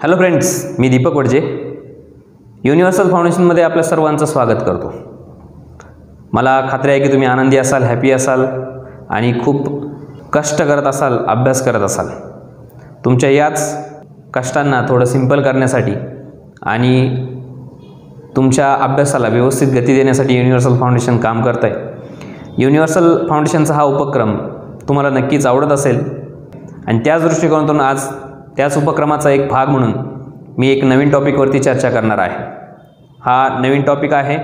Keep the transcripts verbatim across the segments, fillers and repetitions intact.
Hello friends, मी Deepak Wadje universal फाउंडेशनमध्ये आपल्या सर्वांचं स्वागत करतो। मला खात्री आहे की तुम्ही आनंदी असाल, हॅपी असाल आणि खूप कष्ट करत असाल, अभ्यास करत असाल। तुमच्या याच कष्टांना थोडं सिंपल करण्यासाठी आणि तुमच्या अभ्यासाला व्यवस्थित गती देण्यासाठी युनिव्हर्सल फाउंडेशन काम करत आहे। युनिव्हर्सल फाउंडेशनचा हा उपक्रम तुम्हाला नक्कीच आवडत असेल आणि त्याच दृष्टिकोनातून आज त्याच उपक्रमाचा एक भाग म्हणून मी एक नवीन टॉपिकवरती चर्चा करणार आहे। हा नवीन टॉपिक आहे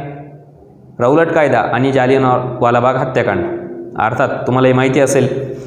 रौलट कायदा आणि जालियनवाला बाग हत्याकांड। अर्थात तुम्हाला हे माहिती असेल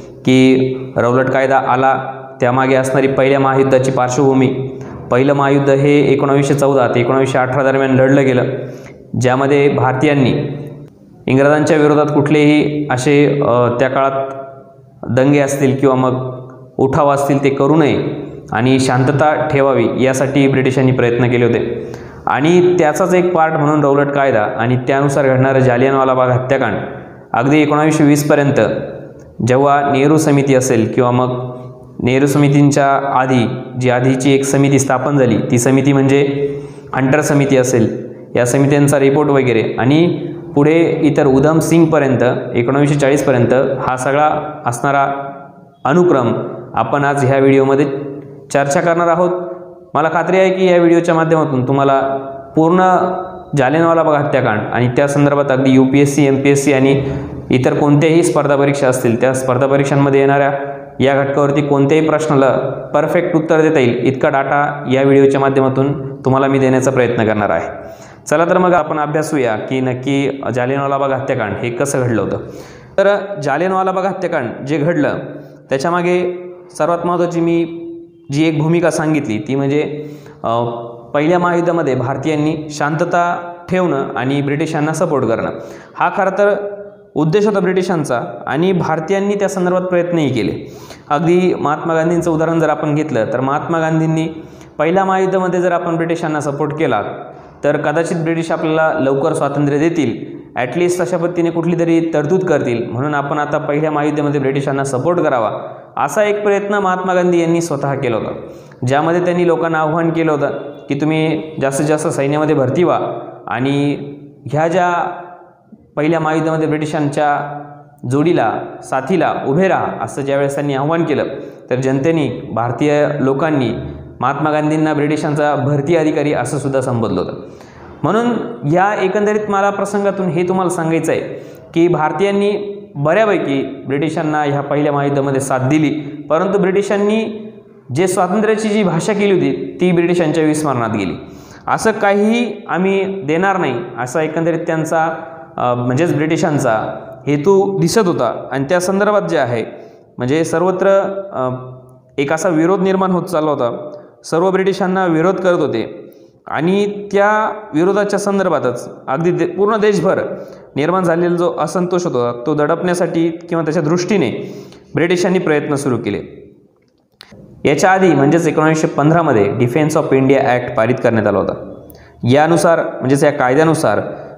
की रौलट कायदा आला त्यामागे असणारी पहिल्या महायुद्धाची पार्श्वभूमी। पहिलं महायुद्ध हे एकोणावीसशे चौदा ते एकोणावीसशे अठरा दरम्यान लढलं गेलं, ज्यामध्ये भारतीयांनी इंग्रजांच्या विरोधात कुठलेही असे त्या काळात दंगे असतील किंवा मग उठाव असतील ते करू नये आणि शांतता ठेवावी यासाठी ब्रिटिशांनी प्रयत्न केले होते। आणि त्याचाच एक पार्ट म्हणून रौलट कायदा आणि त्यानुसार घडणारं जालियनवाला बाग हत्याकांड अगदी एकोणावीसशे वीसपर्यंत जेव्हा नेहरू समिती असेल किंवा मग नेहरू समितींच्या आधी जी आधीची एक समिती स्थापन झाली, ती समिती म्हणजे हंटर समिती असेल, या समित्यांचा रिपोर्ट वगैरे आणि पुढे इतर उधम सिंगपर्यंत एकोणावीसशे चाळीसपर्यंत हा सगळा असणारा अनुक्रम आपण आज ह्या व्हिडिओमध्ये चर्चा करणार आहोत। मला खात्री आहे की या व्हिडिओच्या माध्यमातून तुम्हाला पूर्ण जालियनवाला बाग हत्याकांड आणि त्या संदर्भात अगदी U P S C, M P S C आणि इतर कोणत्याही स्पर्धा परीक्षा असतील त्या स्पर्धा परीक्षांमध्ये येणाऱ्या या घटकावरती कोणत्याही प्रश्नाला परफेक्ट उत्तर देता येईल इतका डाटा या व्हिडिओच्या माध्यमातून तुम्हाला मी देण्याचा प्रयत्न करणार आहे। चला तर मग आपण अभ्यासूया की नक्की जालियनवाला बाग हत्याकांड हे कसं घडलं होतं। तर जालियनवाला बाग हत्याकांड जे घडलं त्याच्यामागे सर्वात महत्त्वाची मी जी एक भूमिका सांगितली ती म्हणजे पहिल्या महायुद्धामध्ये भारतीयांनी शांतता ठेवणं आणि ब्रिटिशांना सपोर्ट करणं हा खरं तर उद्देश होता ब्रिटिशांचा आणि भारतीयांनी त्या संदर्भात प्रयत्नही केले। अगदी महात्मा गांधींचं उदाहरण जर आपण घेतलं तर महात्मा गांधींनी पहिल्या महायुद्धामध्ये जर आपण ब्रिटिशांना सपोर्ट केला तर कदाचित ब्रिटिश आपल्याला लवकर स्वातंत्र्य देतील, ॲटलिस्ट अशा पद्धतीने कुठली तरी तरतूद करतील, म्हणून आपण आता पहिल्या महायुद्धामध्ये ब्रिटिशांना सपोर्ट करावा असा एक प्रयत्न महात्मा गांधी यांनी स्वतः केला होता, ज्यामध्ये त्यांनी लोकांना आव्हान केलं होतं की तुम्ही जास्तीत जास्त सैन्यामध्ये भरती व्हा आणि ह्या ज्या पहिल्या महायुद्धामध्ये ब्रिटिशांच्या जोडीला साथीला उभे राहा असं ज्यावेळेस त्यांनी आव्हान केलं तर जनतेने, भारतीय लोकांनी महात्मा गांधींना ब्रिटिशांचा भरती अधिकारी असं सुद्धा संबोधलं होतं। म्हणून या एकंदरीत मला प्रसंगातून हे तुम्हाला सांगायचं आहे की भारतीयांनी बऱ्यापैकी ब्रिटिशांना ह्या पहिल्या महायुद्धामध्ये साथ दिली, परंतु ब्रिटिशांनी जे स्वातंत्र्याची जी भाषा केली होती ती ब्रिटिशांच्या विस्मरणात गेली। असं काहीही आम्ही देणार नाही असा एकंदरीत त्यांचा म्हणजेच ब्रिटिशांचा हेतू दिसत होता आणि त्या संदर्भात जे आहे म्हणजे सर्वत्र एक असा विरोध निर्माण होत चालला होता, सर्व ब्रिटिशांना विरोध करत होते आणि त्या विरोधाच्या संदर्भातच अगदी दे पूर्ण देशभर निर्माण झालेला जो असंतोष होता तो दडपण्यासाठी किंवा त्याच्या दृष्टीने ब्रिटिशांनी प्रयत्न सुरू केले। याच्या आधी म्हणजेच एकोणीसशे पंधरामध्ये डिफेन्स ऑफ इंडिया ॲक्ट पारित करण्यात आला होता। यानुसार म्हणजेच या कायद्यानुसार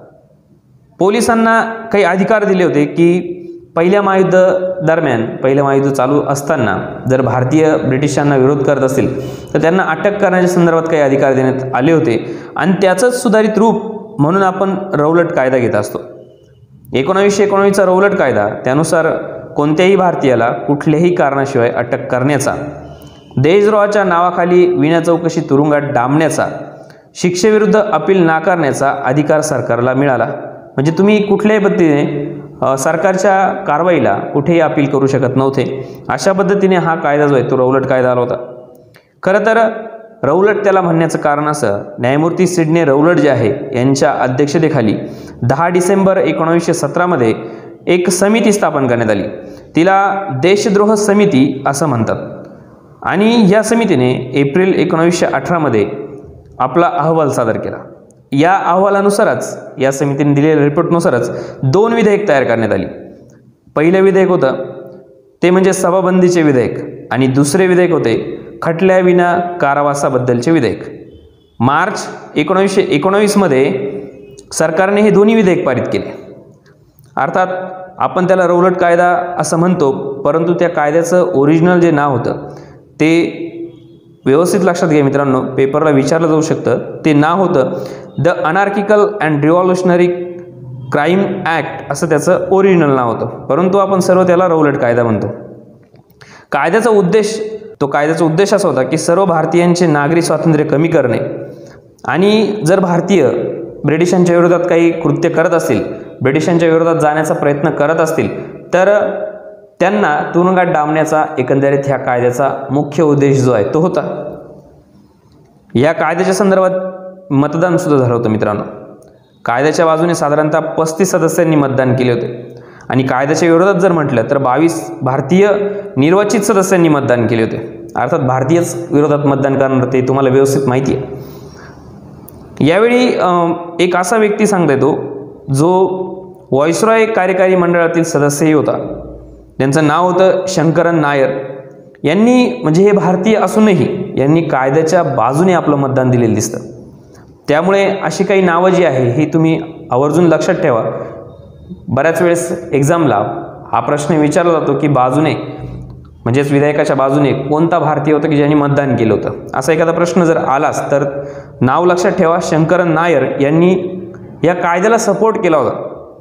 पोलिसांना काही अधिकार दिले होते की पहिल्या महायुद्ध दरम्यान पहिलं महायुद्ध चालू असताना जर भारतीय ब्रिटिशांना विरोध करत असतील तर त्यांना अटक करण्याच्या संदर्भात काही अधिकार देण्यात आले होते आणि त्याचंच सुधारित रूप म्हणून आपण रौलट कायदा घेत असतो। एकोणावीसशे एकोणावीसचा रौलट कायदा त्यानुसार कोणत्याही भारतीयाला कुठल्याही कारणाशिवाय अटक करण्याचा, देशद्रोहाच्या नावाखाली विना चौकशी तुरुंगात डांबण्याचा, शिक्षेविरुद्ध अपील नाकारण्याचा अधिकार सरकारला मिळाला। म्हणजे तुम्ही कुठल्याही पद्धतीने सरकारच्या कारवाईला कुठेही अपील करू शकत नव्हते। अशा पद्धतीने हा कायदा जो आहे तो रौलट कायदा आला होता। खरं तर रौलट त्याला म्हणण्याचं कारण असं, न्यायमूर्ती सिडनी रौलट जे आहे यांच्या अध्यक्षतेखाली दहा डिसेंबर एकोणावीसशे सतरामध्ये एक समिती स्थापन करण्यात आली, तिला देशद्रोह समिती असं म्हणतात आणि या समितीने एप्रिल एकोणावीसशे अठरामध्ये आपला अहवाल सादर केला। या अहवालानुसारच, या समितीने दिलेल्या रिपोर्टनुसारच दोन विधेयक तयार करण्यात आली। पहिलं विधेयक होतं ते म्हणजे सभाबंदीचे विधेयक आणि दुसरे विधेयक होते खटल्याविना कारावासाबद्दलचे विधेयक। मार्च एकोणावीसशे एकोणावीसमध्ये सरकारने हे दोन्ही विधेयक पारित केले। अर्थात आपण त्याला रौलट कायदा असं म्हणतो, परंतु त्या कायद्याचं ओरिजिनल जे नाव होतं ते व्यवस्थित लक्षात घ्या मित्रांनो, पेपरला विचारलं जाऊ शकतं. ते नाव होतं the anarchical and revolutionary crime act, असं त्याचं ओरिजिनल नाव होतं. परंतु आपण सर्व त्याला रौलट कायदा म्हणतो. कायद्याचा उद्देश तो कायद्याचा उद्देश असा होता की सर्व भारतीयांचे नागरी स्वातंत्र्य कमी करणे आणि जर भारतीय ब्रिटिशांच्या विरोधात काही कृत्य करत असतील, ब्रिटिशांच्या विरोधात जाण्याचा प्रयत्न करत असतील, तर त्यांना तुरुंगात डांबण्याचा एकंदरीत ह्या कायद्याचा मुख्य उद्देश जो आहे तो होता. या कायद्याच्या संदर्भात मतदान सुद्धा झालं होतं मित्रांनो. कायद्याच्या बाजूने साधारणतः पस्तीस सदस्यांनी मतदान केले होते आणि कायद्याच्या विरोधात जर म्हटलं तर बावीस भारतीय निर्वाचित सदस्यांनी मतदान केले होते. अर्थात भारतीयच विरोधात मतदान करणार ते तुम्हाला व्यवस्थित माहिती आहे. यावेळी एक असा व्यक्ती सांगता येतो जो व्हॉइसरॉय कार्यकारी मंडळातील सदस्यही होता. त्यांचं नाव होतं शंकरन नायर. यांनी म्हणजे हे भारतीय असूनही यांनी कायद्याच्या बाजूने आपलं मतदान दिलेलं दिसतं. त्यामुळे अशी काही नावं जी आहे ही तुम्ही आवर्जून लक्षात ठेवा. बऱ्याच वेळेस एक्झामला हा प्रश्न विचारला जातो की बाजूने म्हणजेच विधायकाच्या बाजूने कोणता भारतीय होता की ज्यांनी मतदान केलं होतं. असा एखादा प्रश्न जर आलाच तर नाव लक्षात ठेवा, शंकरन नायर यांनी या कायद्याला सपोर्ट केला होता.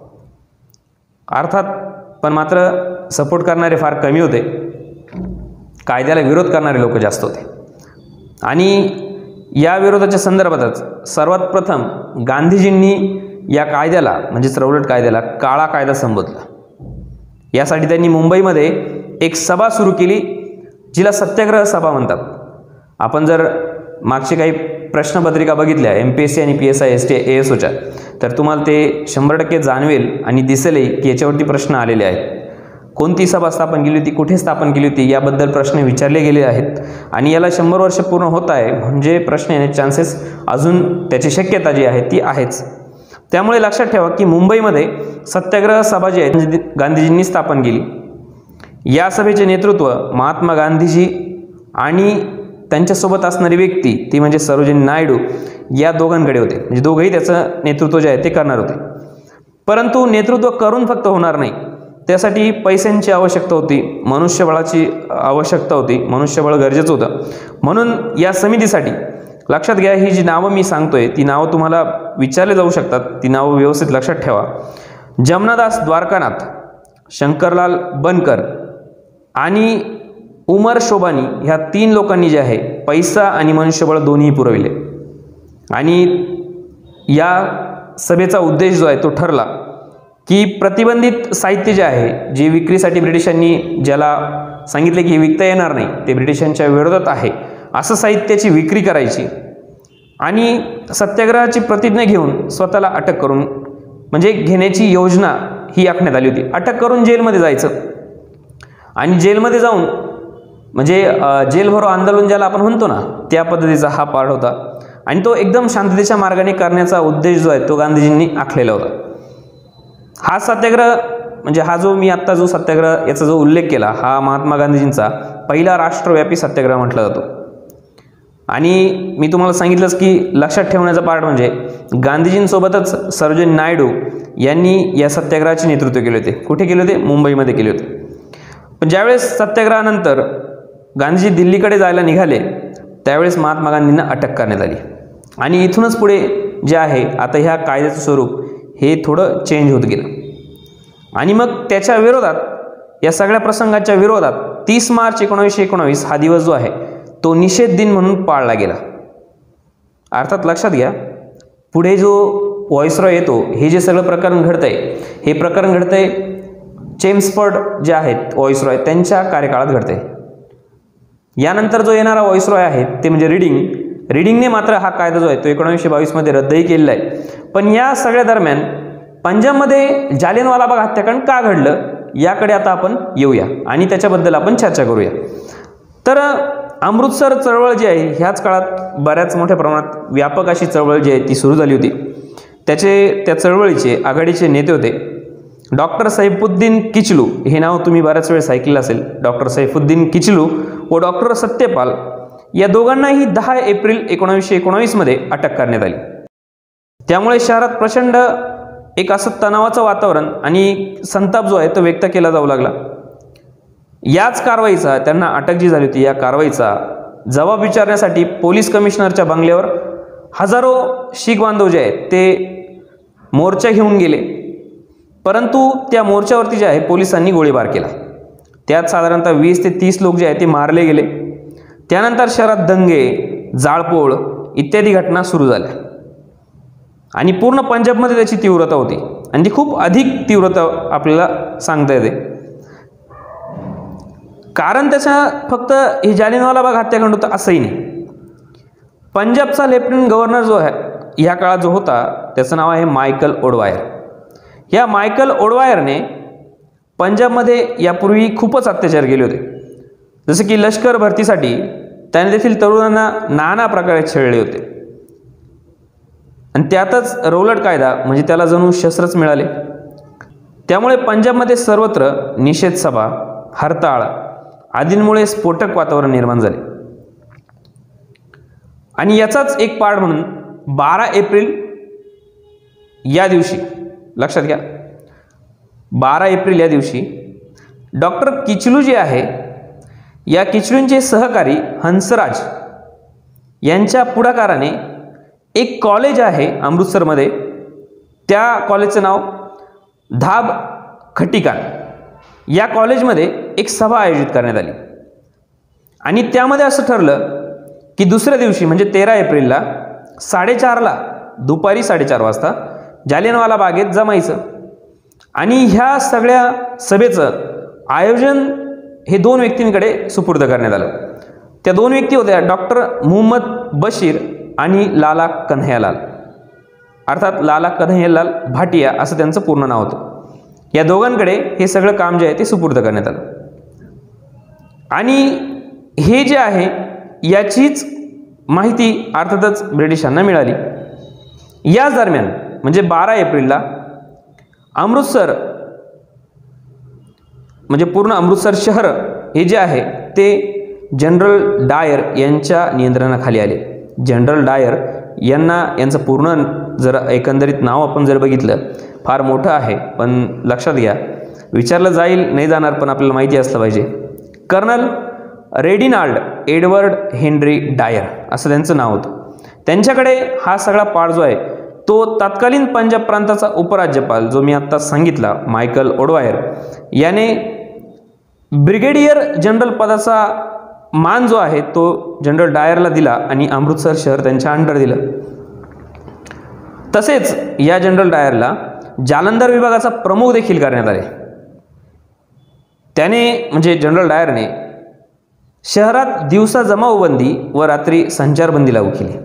अर्थात पण मात्र सपोर्ट करणारे फार कमी होते, कायद्याला विरोध करणारे लोक जास्त होते. आणि या विरोधाच्या संदर्भातच सर्वात प्रथम गांधीजींनी या कायद्याला म्हणजेच रौलट कायद्याला काळा कायदा संबोधला. यासाठी त्यांनी मुंबईमध्ये एक सभा सुरू केली जिला सत्याग्रह सभा म्हणतात. आपण जर मागची काही प्रश्नपत्रिका बघितल्या एम पी एस सी आणि P S I S T A S ओच्या तर तुम्हाला ते शंभर टक्के जाणवेल आणि दिसेलही की याच्यावरती प्रश्न आलेले आहेत. कोणती सभा स्थापन केली होती, कुठे स्थापन केली होती याबद्दल प्रश्न विचारले गेले आहेत. आणि याला शंभर वर्ष पूर्ण होत आहे म्हणजे प्रश्न येण्याचे चान्सेस अजून त्याची शक्यता जी आहे ती आहेच. त्यामुळे लक्षात ठेवा की मुंबईमध्ये सत्याग्रह सभा जी आहे गांधीजींनी स्थापन केली. या सभेचे नेतृत्व महात्मा गांधीजी आणि त्यांच्यासोबत असणारी व्यक्ती ती म्हणजे सरोजिनी नायडू या दोघांकडे होते. म्हणजे दोघंही त्याचं नेतृत्व जे आहे ते करणार होते. परंतु नेतृत्व करून फक्त होणार नाही, त्यासाठी पैशांची आवश्यकता होती, मनुष्यबळाची आवश्यकता होती, मनुष्यबळ गरजेचं होतं. म्हणून या समितीसाठी लक्षात घ्या, ही जी नावं मी सांगतोय ती नावं तुम्हाला विचारले जाऊ शकतात, ती नावं व्यवस्थित लक्षात ठेवा. जमनादास द्वारकानाथ, शंकरलाल बनकर आणि उमर शोभानी ह्या तीन लोकांनी जे आहे पैसा आणि मनुष्यबळ दोन्ही पुरविले. आणि या सभेचा उद्देश जो आहे तो ठरला की प्रतिबंधित साहित्य जे आहे जे विक्रीसाठी ब्रिटिशांनी ज्याला सांगितले की विकता येणार नाही, ते ब्रिटिशांच्या विरोधात आहे, असं साहित्याची विक्री करायची आणि सत्याग्रहाची प्रतिज्ञा घेऊन स्वतःला अटक करून म्हणजे घेण्याची योजना ही आखण्यात आली होती. अटक करून जेलमध्ये जायचं आणि जेलमध्ये जाऊन म्हणजे जेल भरो आंदोलन ज्याला आपण म्हणतो ना त्या पद्धतीचा हा पार्ट होता. आणि तो एकदम शांततेच्या मार्गाने करण्याचा उद्देश जो आहे तो गांधीजींनी आखलेला होता. हा सत्याग्रह म्हणजे हा जो मी आत्ता जो सत्याग्रह याचा जो उल्लेख केला हा महात्मा गांधीजींचा पहिला राष्ट्रव्यापी सत्याग्रह म्हटला जातो. आणि मी तुम्हाला सांगितलंच की लक्षात ठेवण्याचा पार्ट म्हणजे गांधीजींसोबतच सरोजिनी नायडू यांनी या सत्याग्रहाचे नेतृत्व केले होते. कुठे केले होते? मुंबईमध्ये केले होते. पण ज्यावेळेस सत्याग्रहानंतर गांधीजी दिल्लीकडे जायला निघाले त्यावेळेस महात्मा गांधींना अटक करण्यात आली. आणि इथूनच पुढे जे आहे आता ह्या कायद्याचं स्वरूप हे थोडं चेंज होत गेलं. आणि मग त्याच्या विरोधात या सगळ्या प्रसंगाच्या विरोधात तीस मार्च एकोणावीसशे एकोणावीस हा दिवस जो आहे तो निषेध दिन म्हणून पाळला गेला. अर्थात लक्षात घ्या, पुढे जो व्हॉइसरॉय येतो हे जे सगळं प्रकरण घडतंय हे प्रकरण घडतंय चेम्सफोर्ड जे आहेत व्हॉइसरॉय त्यांच्या कार्यकाळात घडतंय. यानंतर जो येणारा व्हॉइसरॉय आहे ते म्हणजे रीडिंग रीडिंगने मात्र हा कायदा जो आहे तो एकोणीसशे बावीसमध्ये रद्दही केलेला आहे. पण या सगळ्या दरम्यान पंजाबमध्ये जालियनवाला बाग हत्याकांड का घडलं याकडे आता आपण येऊया आणि त्याच्याबद्दल आपण चर्चा करूया. तर अमृतसर चळवळ जी आहे ह्याच काळात बऱ्याच मोठ्या प्रमाणात व्यापक अशी चळवळ जी आहे ती सुरू झाली होती. त्याचे त्या चळवळीचे आघाडीचे नेते होते डॉक्टर सैफुद्दीन किचलू, हे नाव तुम्ही बऱ्याच वेळेस ऐकलेलं असेल. डॉक्टर सैफुद्दीन किचलू व डॉक्टर सत्यपाल या दोघांनाही दहा एप्रिल एकोणावीसशे एकोणावीसमध्ये अटक करण्यात आली. त्यामुळे शहरात प्रचंड एक असं तणावाचं वातावरण आणि संताप जो आहे तो व्यक्त केला जाऊ लागला. याच कारवाईचा त्यांना अटक जी झाली होती या कारवाईचा जबाब विचारण्यासाठी पोलीस कमिशनरच्या बंगल्यावर हजारो शीख बांधव जे आहेत ते मोर्चा घेऊन गेले, परंतु त्या मोर्चावरती जे आहे पोलिसांनी गोळीबार केला. त्यात साधारणतः वीस ते तीस लोक जे आहेत ते मारले गेले. त्यानंतर शहरात दंगे, जाळपोळ इत्यादी घटना सुरू झाल्या आणि पूर्ण पंजाबमध्ये त्याची तीव्रता होती आणि ती खूप अधिक तीव्रता आपल्याला सांगता येते. कारण त्याच्या फक्त हे जालियनवाला बाग हत्याकांड होतं असंही नाही. पंजाबचा लेफ्टनंट गव्हर्नर जो आहे ह्या काळात जो होता त्याचं नाव आहे मायकल ओडवायर. या मायकल ओडवायरने पंजाबमध्ये यापूर्वी खूपच अत्याचार केले होते. जसे की लष्कर भरतीसाठी त्याने देखील तरुणांना नाना प्रकारे छळले होते आणि त्यातच रौलट कायदा म्हणजे त्याला जणू शस्त्रच मिळाले. त्यामुळे पंजाबमध्ये सर्वत्र निषेध सभा, हरताळ आदींमुळे स्फोटक वातावरण निर्माण झाले आणि याचाच एक पार्ट म्हणून बारा एप्रिल या दिवशी लक्षात घ्या, बारा एप्रिल या दिवशी डॉक्टर कीचलू जे आहे या कीचलूंचे सहकारी हंसराज यांच्या पुढाकाराने एक कॉलेज आहे अमृतसरमध्ये, त्या कॉलेजचं नाव धाब खटिकान, या कॉलेजमध्ये एक सभा आयोजित करण्यात आली आणि त्यामध्ये असं ठरलं की दुसऱ्या दिवशी म्हणजे तेरा एप्रिलला साडेचारला दुपारी साडेचार वाजता जालियनवाला बागेत जमायचं आणि ह्या सगळ्या सभेचं आयोजन हे दोन व्यक्तींकडे सुपूर्द करण्यात आलं. त्या दोन व्यक्ती होत्या डॉक्टर मुहम्मद बशीर आणि लाला कन्हैयालाल, अर्थात लाला कन्हैयालाल भाटिया असं त्यांचं पूर्ण नाव होतं. या दोघांकडे हे सगळं काम जे आहे ते सुपूर्द करण्यात आलं आणि हे जे आहे याचीच माहिती अर्थातच ब्रिटिशांना मिळाली. याच दरम्यान म्हणजे बारा एप्रिलला अमृतसर म्हणजे पूर्ण अमृतसर शहर हे जे आहे ते जनरल डायर यांच्या नियंत्रणाखाली आले. जनरल डायर यांना यांचं पूर्ण जर एकंदरीत नाव आपण जर बघितलं फार मोठं आहे, पण लक्षात घ्या विचारलं जाईल नाही जाणार पण आपल्याला माहिती असलं पाहिजे. कर्नल रेडिनाल्ड एडवर्ड हेनरी डायर असं त्यांचं नाव होतं. त्यांच्याकडे हा सगळा पार्ट जो आहे तो तत्कालीन पंजाब प्रांताचा उपराज्यपाल जो मी आत्ता सांगितला मायकल ओडवायर याने ब्रिगेडियर जनरल पदाचा मान जो आहे तो जनरल डायरला दिला आणि अमृतसर शहर त्यांच्या अंडर दिलं. तसेच या जनरल डायरला जालंधर विभागाचा प्रमुख देखील करण्यात आले. त्याने म्हणजे जनरल डायरने शहरात दिवसा जमावबंदी व रात्री संचारबंदी लागू केली.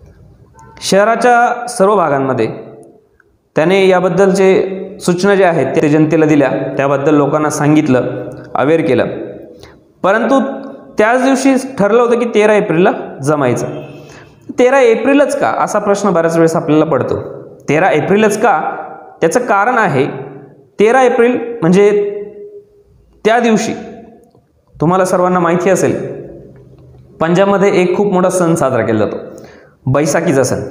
शहराच्या सर्व भागांमध्ये त्याने याबद्दलचे सूचना ज्या आहेत ते जनतेला दिल्या, त्याबद्दल लोकांना सांगितलं, अवेअर केलं. परंतु त्याच दिवशी ठरलं होतं की तेरा एप्रिलला जमायचं. तेरा एप्रिलच का असा प्रश्न बऱ्याच वेळेस आपल्याला पडतो. तेरा एप्रिलच का? त्याचं कारण आहे तेरा एप्रिल म्हणजे त्या दिवशी तुम्हाला सर्वांना माहिती असेल पंजाबमध्ये एक खूप मोठा सण साजरा केला जातो, बैसाखीचा सण,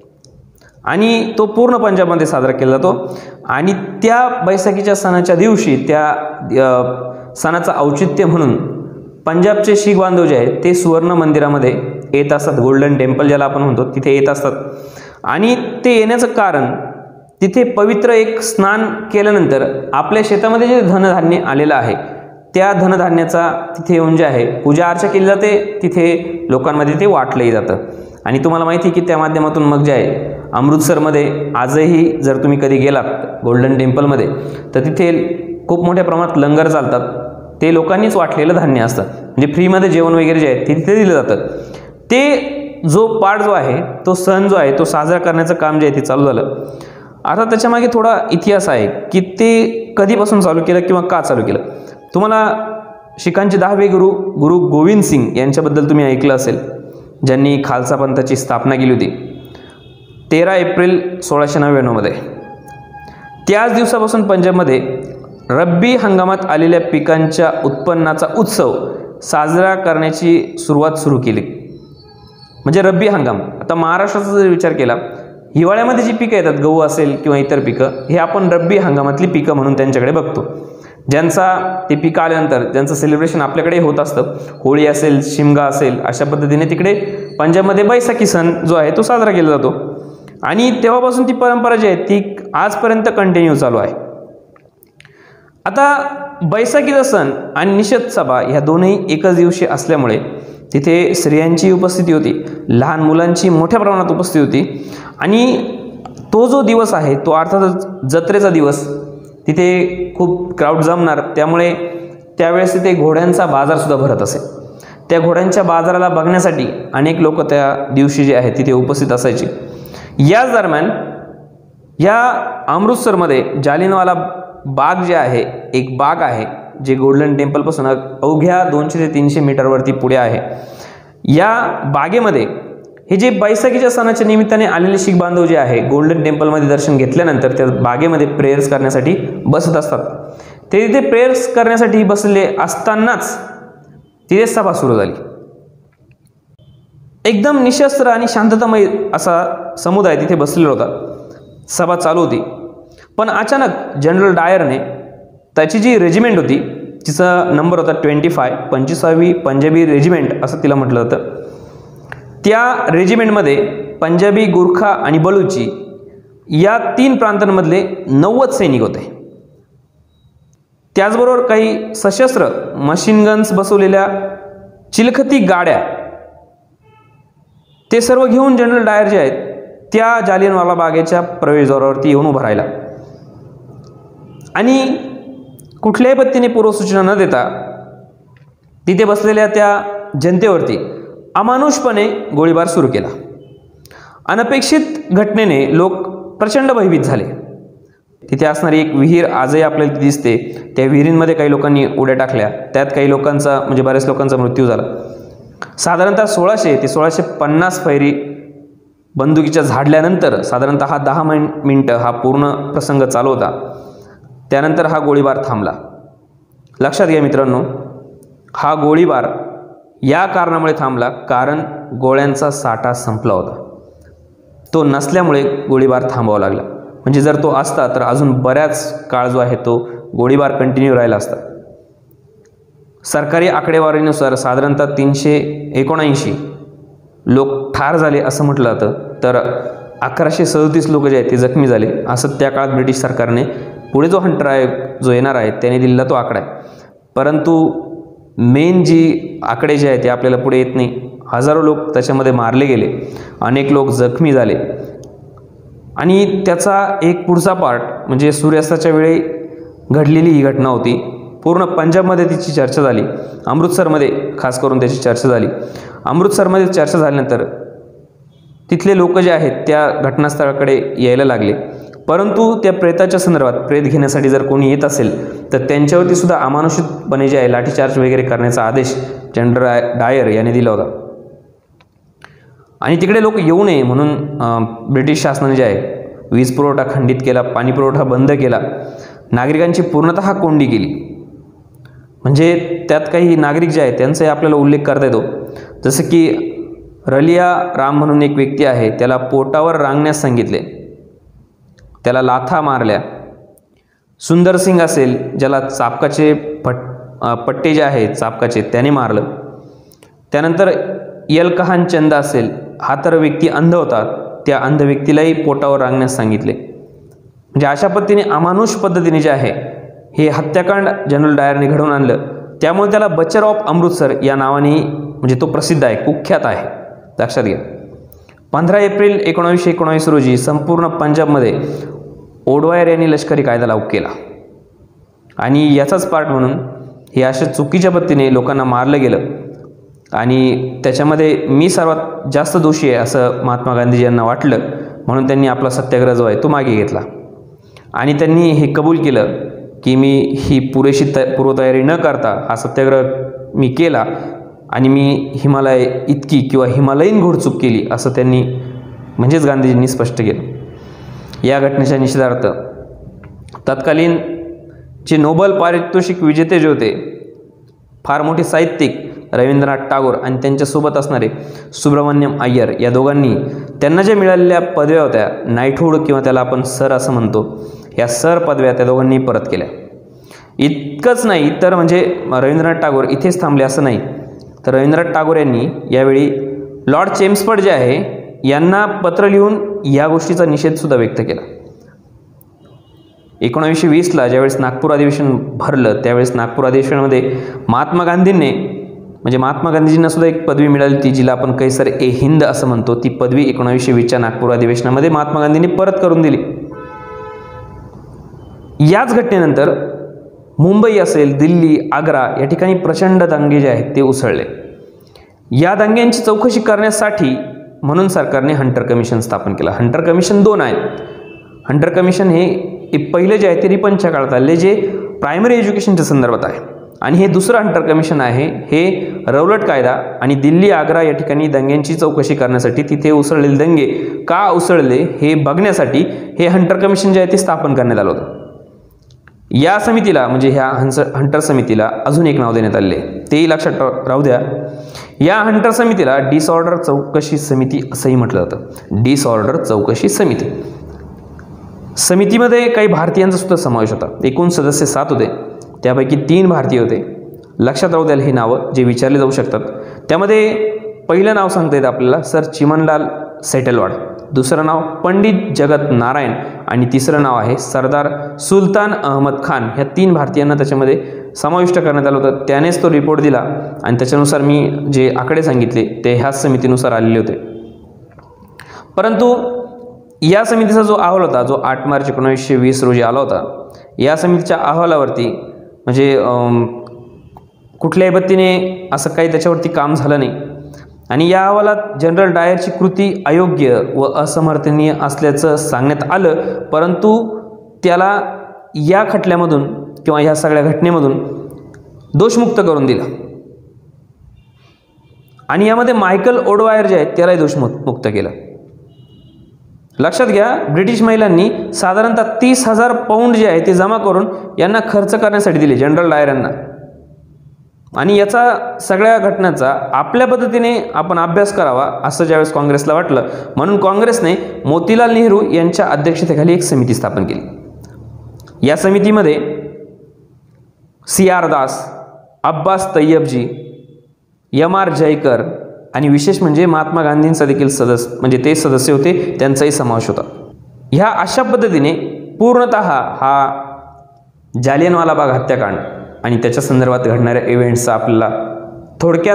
आणि तो पूर्ण पंजाबमध्ये साजरा केला जातो. आणि त्या बैसाखीच्या सणाच्या दिवशी त्या सणाचं औचित्य म्हणून पंजाबचे शीख बांधव जे आहेत ते सुवर्ण मंदिरामध्ये येत असतात. गोल्डन टेम्पल ज्याला आपण म्हणतो तिथे येत असतात आणि ते येण्याचं कारण तिथे पवित्र एक स्नान केल्यानंतर आपल्या शेतामध्ये जे धनधान्य आलेलं आहे त्या धनधान्याचा तिथे येऊन जे आहे पूजा अर्चा केली जाते. तिथे लोकांमध्ये ते वाटलंही जातं आणि तुम्हाला माहिती आहे की त्या माध्यमातून मग जे आहे अमृतसरमध्ये आजही जर तुम्ही कधी गेलात गोल्डन टेम्पलमध्ये तर तिथे खूप मोठ्या प्रमाणात लंगर चालतात. ते लोकांनीच वाटलेलं धान्य असतं, म्हणजे फ्रीमध्ये जेवण वगैरे जे आहे ते तिथे दिलं जातं. ते जो पार्ट जो आहे तो सण जो आहे तो साजरा करण्याचं काम जे आहे ते चालू झालं. आता त्याच्यामागे थोडा इतिहास आहे की ते कधीपासून चालू केलं किंवा का चालू केलं. तुम्हाला शीखांचे दहावे गुरु गुरु गोविंद सिंग यांच्याबद्दल तुम्ही ऐकलं असेल, ज्यांनी खालसा पंथाची स्थापना केली होती तेरा एप्रिल सोळाशे नव्याण्णवमध्ये. त्याच दिवसापासून पंजाबमध्ये रब्बी हंगामात आलेल्या पिकांच्या उत्पन्नाचा उत्सव साजरा करण्याची सुरुवात सुरू केली. म्हणजे रब्बी हंगाम, आता महाराष्ट्राचा जर विचार केला हिवाळ्यामध्ये जी पिकं येतात गहू असेल किंवा इतर पिकं हे आपण रब्बी हंगामातली पिकं म्हणून त्यांच्याकडे बघतो. ज्यांचा ते पीक आल्यानंतर ज्यांचं सेलिब्रेशन आपल्याकडे होत असतं, होळी असेल, शिमगा असेल, अशा पद्धतीने तिकडे पंजाबमध्ये बैसाखी सण जो आहे तो साजरा केला जातो आणि तेव्हापासून ती परंपरा जी आहे ती आजपर्यंत कंटिन्यू चालू आहे. आता बैसाखीचा सण आणि निषेध सभा ह्या दोन्ही एकच दिवशी असल्यामुळे तिथे स्त्रियांची उपस्थिती होती, लहान मुलांची मोठ्या प्रमाणात उपस्थिती होती आणि तो जो दिवस आहे तो अर्थातच जत्रेचा दिवस, तिथे खूप क्राऊड जमणार, त्यामुळे त्यावेळेस तिथे घोड्यांचा बाजारसुद्धा भरत असे. त्या घोड्यांच्या बाजाराला बघण्यासाठी अनेक लोक त्या दिवशी जे आहेत तिथे उपस्थित असायचे. याच दरम्यान या अमृतसरमध्ये जालियनवाला बाग जे आहे, एक बाग आहे जे गोल्डन टेम्पलपासून अवघ्या दोनशे ते तीनशे मीटरवरती पुढे आहे. या बागेमध्ये हे जे बैसाखीच्या सणाच्या निमित्ताने आलेले शीख बांधव जे आहे गोल्डन टेम्पलमध्ये दर्शन घेतल्यानंतर त्या बागेमध्ये प्रेयर्स करण्यासाठी बसत असतात. ते तिथे प्रेयर्स करण्यासाठी बसले असतानाच तिथे सभा सुरू झाली. एकदम निशस्त्र आणि शांततामय असा समुदाय तिथे बसलेला होता. सभा चालू होती, पण अचानक जनरल डायरने त्याची जी रेजिमेंट होती, तिचा नंबर होता ट्वेंटी फाय पंचवीसावी पंजाबी रेजिमेंट असं तिला म्हटलं जातं, त्या रेजिमेंटमध्ये पंजाबी, गुरखा आणि बलुची या तीन प्रांतांमधले नव्वद सैनिक होते. त्याचबरोबर काही सशस्त्र मशीन गन्स बसवलेल्या चिलखती गाड्या, ते सर्व घेऊन जनरल डायर जे आहेत त्या जालियनवाला बागेच्या प्रवेशद्वारावरती येऊन उभं राहिला आणि कुठल्याही पद्धतीने पूर्वसूचना न देता तिथे बसलेल्या त्या जनतेवरती अमानुषपणे गोळीबार सुरू केला. अनपेक्षित घटनेने लोक प्रचंड भयभीत झाले. तिथे असणारी एक विहीर आजही आपल्याला दिसते, त्या विहिरींमध्ये काही लोकांनी उड्या टाकल्या, त्यात काही लोकांचा म्हणजे बऱ्याच लोकांचा मृत्यू झाला. साधारणतः सोळाशे ते सोळाशे पन्नास फैरी बंदुकीच्या झाडल्यानंतर साधारणतः दहा मिन मिनटं हा पूर्ण प्रसंग चालू होता. त्यानंतर हा गोळीबार थांबला. लक्षात घ्या मित्रांनो, हा गोळीबार या कारणामुळे थांबला कारण गोळ्यांचा साठा संपला होता. तो नसल्यामुळे गोळीबार थांबावा लागला. म्हणजे जर तो असता तर अजून बऱ्याच काळ जो आहे तो गोळीबार कंटिन्यू राहिला असता. सरकारी आकडेवारीनुसार साधारणतः तीनशे एकोणऐंशी लोक ठार झाले असं म्हटलं जातं, तर अकराशे सदतीस लोक जे आहेत ते जखमी झाले असं त्या काळात ब्रिटिश सरकारने, पुढे जो हंटर आहे जो येणार आहे त्याने दिलेला तो आकडा आहे. परंतु मेन जी आकडे जे आहेत ते आपल्याला पुढे येत नाही. हजारो लोक त्याच्यामध्ये मारले गेले, अनेक लोक जखमी झाले आणि त्याचा एक पुढचा पार्ट म्हणजे सूर्यास्ताच्या वेळी घडलेली ही घटना होती. पूर्ण पंजाबमध्ये तिची चर्चा झाली, अमृतसरमध्ये खास करून त्याची चर्चा झाली. अमृतसरमध्ये चर्चा झाल्यानंतर तिथले लोक जे आहेत त्या घटनास्थळाकडे यायला लागले. परंतु त्या प्रेताच्या संदर्भात, प्रेत घेण्यासाठी जर कोणी येत असेल तर त्यांच्यावरती सुद्धा अमानुषितपणे जे आहे लाठीचार्ज वगैरे करण्याचा आदेश जनरल डायर यांनी दिला होता. आणि तिकडे लोक येऊ नये म्हणून ब्रिटिश शासनाने जे आहे वीज पुरवठा खंडित केला, पाणी पुरवठा बंद केला, नागरिकांची पूर्णतः कोंडी केली. म्हणजे त्यात काही नागरिक जे आहेत त्यांचाही आपल्याला उल्लेख करता येतो. जसं की रलिया राम म्हणून एक व्यक्ती आहे, त्याला पोटावर रांगण्यास सांगितले, त्याला लाथा मारल्या. सुंदर सिंग असेल ज्याला चापकाचे पट पट्टे जे आहेत चापकाचे त्याने मारलं. त्यानंतर यलकहान चंद असेल, हा तर व्यक्ती अंध होता, त्या अंध व्यक्तीलाही पोटावर रांगण्यास सांगितले. म्हणजे अशा पद्धतीने अमानुष पद्धतीने जे आहे हे हत्याकांड जनरल डायरने घडवून आणलं. त्यामुळे त्याला बचर ऑफ अमृतसर या नावाने म्हणजे तो प्रसिद्ध आहे, कुख्यात आहे. लक्षात घ्या. पंधरा एप्रिल एकोणावीसशे एकोणावीस रोजी संपूर्ण पंजाबमध्ये ओडवायर यांनी लष्करी कायदा लागू केला आणि याचाच पार्ट म्हणून हे अशा चुकीच्या पद्धतीने लोकांना मारलं गेलं. आणि त्याच्यामध्ये मी सर्वात जास्त दोषी आहे असं महात्मा गांधीजी यांना वाटलं, म्हणून त्यांनी आपला सत्याग्रह जो आहे तो मागे घेतला आणि त्यांनी हे कबूल केलं की मी ही पुरेशी त पूर्वतयारी न करता हा सत्याग्रह मी केला आणि मी हिमालय इतकी किंवा हिमालयीन घोडचूक केली असं त्यांनी म्हणजेच गांधीजींनी स्पष्ट केलं. या घटनेच्या निषेधार्थ तत्कालीन जे नोबल पारितोषिक विजेते जे होते, फार मोठे साहित्यिक रवींद्रनाथ टागोर आणि त्यांच्यासोबत असणारे सुब्रमण्यम अय्यर या दोघांनी त्यांना ज्या मिळालेल्या पदव्या होत्या, नाईटहूड किंवा त्याला आपण सर असं म्हणतो, या सर पदव्या त्या दोघांनी परत केल्या. इतकंच नाही तर म्हणजे रवींद्रनाथ टागोर इथेच थांबले असं नाही, तर रवींद्रनाथ टागोर यांनी यावेळी लॉर्ड चेम्सफर्ड जे आहे यांना पत्र लिहून या गोष्टीचा निषेधसुद्धा व्यक्त केला. एकोणावीसशे वीसला ज्यावेळेस नागपूर अधिवेशन भरलं त्यावेळेस नागपूर अधिवेशनामध्ये महात्मा गांधींनी म्हणजे महात्मा गांधीजींना सुद्धा एक पदवी मिळाली ती जिला आपण कैसर ए हिंद असं म्हणतो, ती पदवी एकोणावीसशे वीसच्या नागपूर अधिवेशनामध्ये महात्मा गांधींनी परत करून दिली. याच घटनेनंतर मुंबई असेल, दिल्ली, आग्रा या ठिकाणी प्रचंड दंगे जे आहेत ते उसळले. या दंग्यांची चौकशी करण्यासाठी म्हणून सरकारने हंटर कमिशन स्थापन केलं. हंटर कमिशन दोन आहेत. हंटर कमिशन हे पहिले जे आहे ते रिपनच्या काळात आले जे प्रायमरी एज्युकेशनच्या संदर्भात आहे, आणि हे दुसरं हंटर कमिशन आहे हे रौलट कायदा आणि दिल्ली, आग्रा या ठिकाणी दंग्यांची चौकशी करण्यासाठी, तिथे उसळलेले दंगे का उसळले हे बघण्यासाठी हे हंटर कमिशन जे आहे ते स्थापन करण्यात आलं होतं. या समितीला म्हणजे ह्या हंस हंटर समितीला अजून एक नाव देण्यात आले, तेही लक्षात राहू द्या. या हंटर समितीला डिसऑर्डर चौकशी समिती असंही म्हटलं जातं. डिसऑर्डर चौकशी समिती. समितीमध्ये काही भारतीयांचा सुद्धा समावेश होता. एकूण सदस्य सात होते, त्यापैकी तीन भारतीय होते. लक्षात राहू द्याल ही नावं जे विचारले जाऊ शकतात. त्यामध्ये पहिलं नाव सांगता येतं आपल्याला सर चिमनलाल सेटलवाड, दुसरं नाव पंडित जगत नारायण आणि तिसरं नाव आहे सरदार सुलतान अहमद खान. ह्या तीन भारतीयांना त्याच्यामध्ये समाविष्ट करण्यात आलं होतं. त्यानेच तो रिपोर्ट दिला आणि त्याच्यानुसार मी जे आकडे सांगितले ते ह्याच समितीनुसार आलेले होते. परंतु या समितीचा जो अहवाल होता जो आठ मार्च एकोणावीसशे वीस रोजी आला होता, या समितीच्या अहवालावरती म्हणजे कुठल्याही पद्धतीने असं काही त्याच्यावरती काम झालं नाही, आणि या अहवालात जनरल डायरची कृती अयोग्य व असमर्थनीय असल्याचं सांगण्यात आलं. परंतु त्याला या खटल्यामधून किंवा ह्या सगळ्या घटनेमधून दोषमुक्त करून दिला, आणि यामध्ये मायकल ओडवायर जे आहेत त्यालाही दोषमुक्त केलं. लक्षात घ्या, ब्रिटिश महिलांनी साधारणतः तीस हजार पाऊंड जे आहे ते जमा करून यांना खर्च करण्यासाठी दिले जनरल डायर यांना, आणि याचा सगळ्या घटनांचा आपल्या पद्धतीने आपण अभ्यास करावा असं ज्यावेळेस काँग्रेसला वाटलं, म्हणून काँग्रेसने मोतीलाल नेहरू यांच्या अध्यक्षतेखाली एक समिती स्थापन केली. या समितीमध्ये C R Das, Abbas Tyabji, M R Jayakar आणि विशेष म्हणजे महात्मा गांधींचा देखील सदस्य म्हणजे ते सदस्य होते, त्यांचाही समावेश होता. ह्या अशा पद्धतीने पूर्णतः हा जालियनवाला बाग हत्याकांड आणि त्याच्या संदर्भात घडणाऱ्या इव्हेंट्सचा आपल्याला थोडक्यात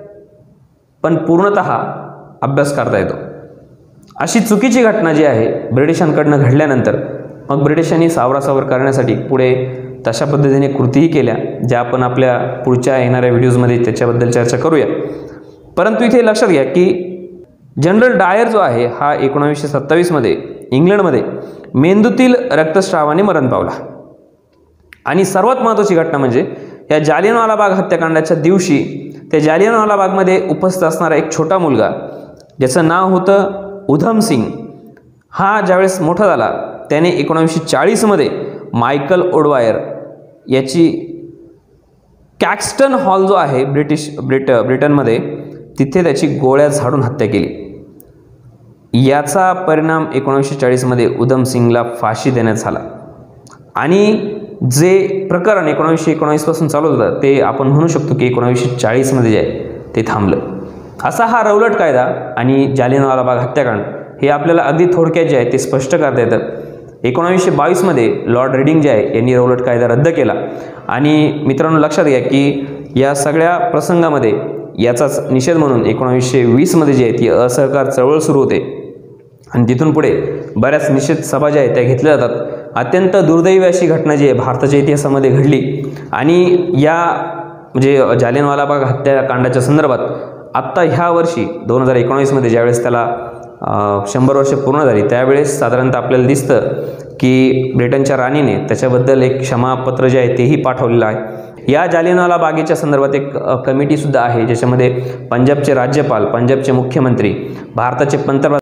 पण पूर्णतः अभ्यास करता येतो. अशी चुकीची घटना जी आहे ब्रिटिशांकडनं घडल्यानंतर मग ब्रिटिशांनी सावरासावर करण्यासाठी पुढे तशा पद्धतीने कृतीही केल्या, ज्या आपण आपल्या पुढच्या येणाऱ्या व्हिडिओजमध्ये त्याच्याबद्दल चर्चा करूया. परंतु इथे लक्षात घ्या की जनरल डायर जो आहे हा एकोणावीसशे सत्तावीसमध्ये इंग्लंडमध्ये मेंदूतील रक्तस्रावाने मरण पावला. आणि सर्वात महत्त्वाची घटना म्हणजे या जालियनवाला बाग हत्याकांडाच्या दिवशी त्या जालियनवाला बागमध्ये उपस्थित असणारा एक छोटा मुलगा ज्याचं नाव होतं उधम सिंग, हा ज्यावेळेस मोठा झाला त्याने एकोणावीसशे चाळीसमध्ये मायकल ओडवायर याची कॅक्स्टन हॉल जो आहे ब्रिटिश ब्रिट ब्रिटनमध्ये तिथे त्याची गोळ्या झाडून हत्या केली. याचा परिणाम एकोणावीसशे चाळीसमध्ये उधम सिंगला फाशी देण्यात आला, आणि जे प्रकरण एकोणावीसशे एकोणावीसपासून चालू होतं ते आपण म्हणू शकतो की एकोणावीसशे चाळीसमध्ये जे आहे ते थांबलं. असा हा रौलट कायदा आणि जालियनवाला बाग हत्याकांड हे आपल्याला अगदी थोडक्यात जे आहे ते स्पष्ट करता येतं. एकोणावीसशे बावीसमध्ये लॉर्ड रीडिंग जे आहे यांनी रौलट कायदा रद्द केला, आणि मित्रांनो लक्षात घ्या की या सगळ्या प्रसंगामध्ये याचाच निषेध म्हणून एकोणावीसशे वीसमध्ये जे आहे ती असहकार चळवळ सुरू होते, आणि तिथून पुढे बऱ्याच निषेध सभा ज्या आहेत त्या घेतल्या जातात. अत्यंत दुर्दैवी अशी घटना जी आहे भारताच्या इतिहासामध्ये घडली, आणि या म्हणजे जालियनवाला बाग हत्याकांडाच्या संदर्भात आत्ता ह्या वर्षी दोन हजार एकोणावीसमध्ये ज्यावेळेस त्याला शंभर वर्ष पूर्ण झाली त्यावेळेस साधारणतः आपल्याला दिसतं की ब्रिटनच्या राणीने त्याच्याबद्दल एक क्षमापत्र जे आहे तेही पाठवलेलं आहे. या जालियनवाला बागेच्या संदर्भात एक कमिटीसुद्धा आहे ज्याच्यामध्ये पंजाबचे राज्यपाल, पंजाबचे मुख्यमंत्री, भारताचे पंतप्रधान